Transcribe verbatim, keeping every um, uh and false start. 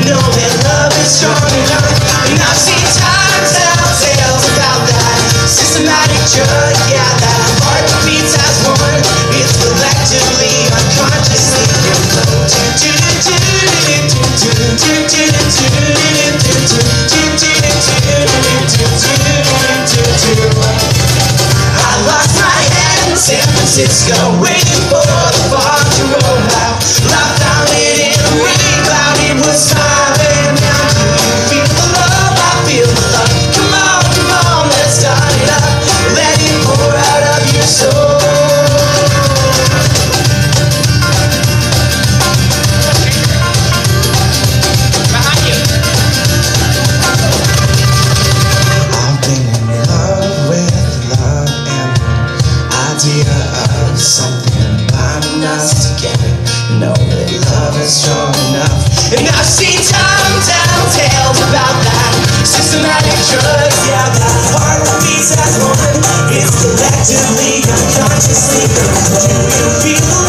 know that love is strong enough. And I've seen time tell tales about that systematic drug, yeah, that heart beats as one. It's collectively, unconsciously I lost my head in San Francisco, waiting for the fog to roll out. I found it in a rain cloud, it was smiling down. Do you feel the love? I feel the love. Come on, come on, let's start it up. Let it pour out of your soul. Of something binding us together. Know that love is strong enough. And I've seen time tell tales about that systematic drugs, yeah, that heart beats as one. It's collectively, unconsciously. Do you feel